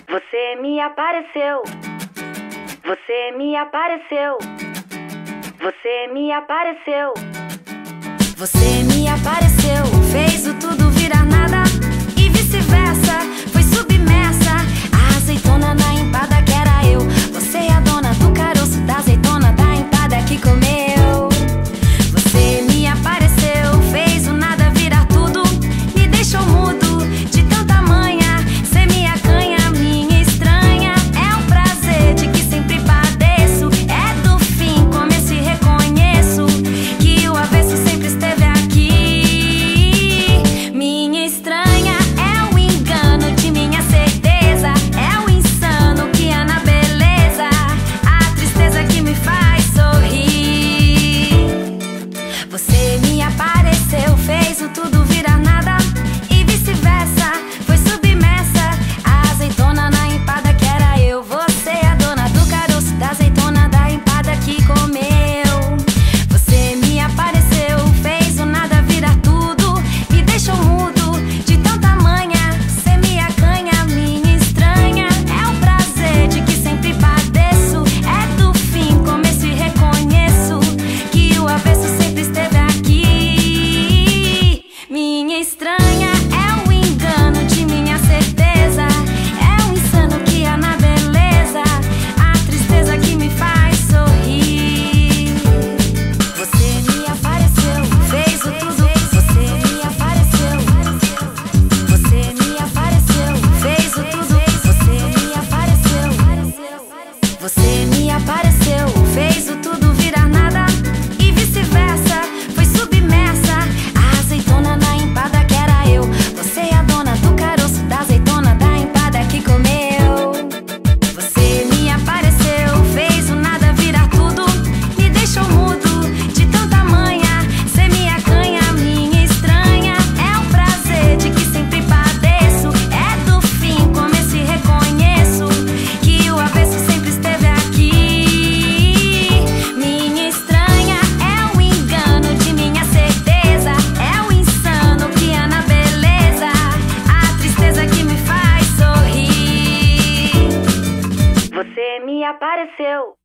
Você me apareceu. Você me apareceu. Você me apareceu. Você me apareceu, fez o tudo virar nada e vice-versa, foi submersa. A azeitona na empada que era eu. Você é a dona do caroço da azeitona da empada que comeu. Você me apareceu, fez o nada virar tudo, me deixou mudo de tanta manha. Cê me acanha, minha estranha. É um prazer de que sempre padeço. É do fim, começo e reconheço que o avesso sempre esteve aqui. Minha estranha é o engano de minha certeza. É o insano que há na beleza. A tristeza que me faz sorrir. Você me apareceu, fez o tudo virar nada e vice-versa, foi submersa. A azeitona na empada que era eu. Você é a dona do caroço da azeitona da empada que comeu. Você me apareceu, fez o nada virar tudo, me deixou mudo de tanta manha. Cê me acanha, minha estranha. É o prazer de que sempre padeço. É do fim, começo e reconheço que o avesso sempre esteve aqui. Minha estranha é o engano de minha certeza. É o insano que há na beleza. A tristeza que me faz sorrir. Você me apareceu, fez o tudo. Você me apareceu. Você me apareceu, fez o tudo. Você me apareceu. Você me apareceu, fez o tudo virar nada e vice-versa, foi submersa. A azeitona na empada que era eu. Você é a dona do caroço da azeitona da empada que comeu. Você me apareceu, fez o nada virar tudo, me deixou mudo de tanta manha. Cê me acanha, minha estranha. É o prazer de que sempre padeço. É do fim, começo e reconheço que o avesso sempre esteve aqui. Minha estranha é o engano de minha certeza. É o insano que há na beleza. A tristeza que me faz sorrir. Você me apareceu.